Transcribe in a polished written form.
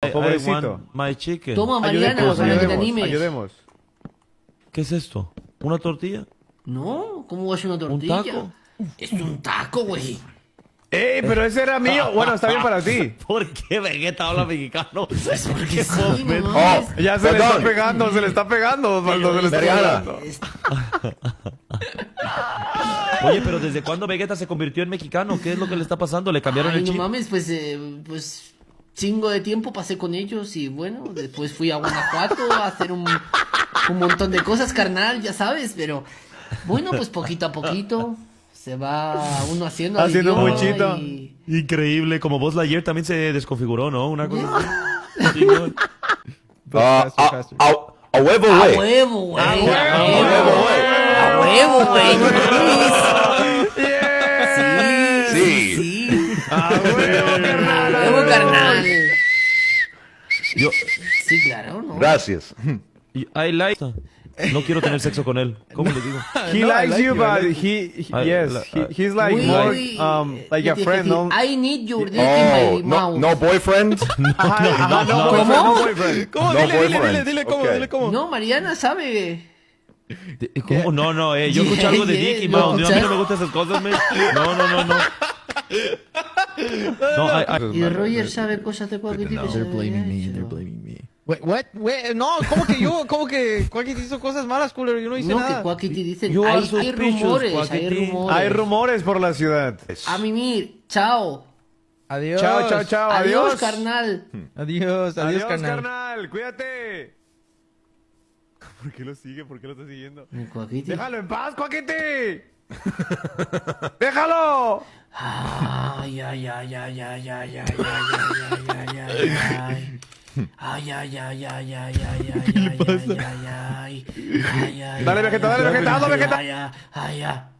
Pobrecito. want my chicken. Toma, Mariana, Ayudemos, para que te ayudemos, animes. ayudemos. ¿Qué es esto? ¿Una tortilla? No, ¿cómo va a ser una tortilla? taco? Es un taco, güey. ¡Ey, pero ese era mío! Bueno, está bien para ti. ¿Por qué Vegeta habla mexicano? Porque sí, no Oh, mames. Ya se le está perdón. pegando, se le está pegando, Osvaldo, se le está Mariana. pegando. Oye, pero ¿desde cuándo Vegeta se convirtió en mexicano? ¿Qué es lo que le está pasando? ¿Le cambiaron Ay, el no chip? mames, pues chingo de tiempo pasé con ellos y bueno, después fui a Guanajuato a hacer un montón de cosas, carnal, ya sabes, pero bueno, pues poquito a poquito se va uno haciendo al Haciendo idioma muchito. y- Increíble, como Buzz Lightyear también se desconfiguró, ¿no? Una cosa así. Chingón. A huevo, A güey. huevo, güey. A huevo, güey. A huevo, güey. no mames. Yeah. Sí. Sí. ¡A huevo, A carnal! huevo, carnal. Yo, Sí, claro, ¿no? Gracias. I like... No quiero tener sexo con él. ¿Cómo le digo? He No, I likes like you, you, I but like he's like Uy, more, uy, like a yo te friend, dije, no? I need your dick Oh, in my mouth. no boyfriend? Ajá, no boyfriend, no boyfriend. ¿Cómo? No boyfriend. Dile cómo, Ok. dile cómo. No, Mariana sabe. ¿Cómo? No, yo escuché algo de Yeah, Dicky ¿lo Mouse. A mí no me escuchaste? gustan esas cosas, man. No. No, Y Roger sabe cosas de Quackity. No, they're blaming me, they're blaming me. Wait, what? Wait, no, ¿cómo que yo? ¿Cómo que Quackity hizo cosas malas, culero? Yo no hice No, que nada. Quackity dicen, You are hay suspicious, rumores, hay Quackity. rumores. Hay rumores por la ciudad. A mimir, chao. Adiós. Chao, chao, chao, Adiós, adiós. carnal. Adiós, Adiós, carnal. carnal, cuídate. ¿Por qué lo sigue? ¿Por qué lo está siguiendo? Mi Quackity. ¡Déjalo en paz, Coquete! ¡Déjalo! Ay, ay, ay, ay, ay, ay, ay, ay, ay, ay, ay, ay. Ay, ay, ay, ay, ay, ay, ay, ay, ay, ay, ay, ay, ay, ay. Dale, Vegeta, hazlo, Vegeta. Ay, ay, ay, ay.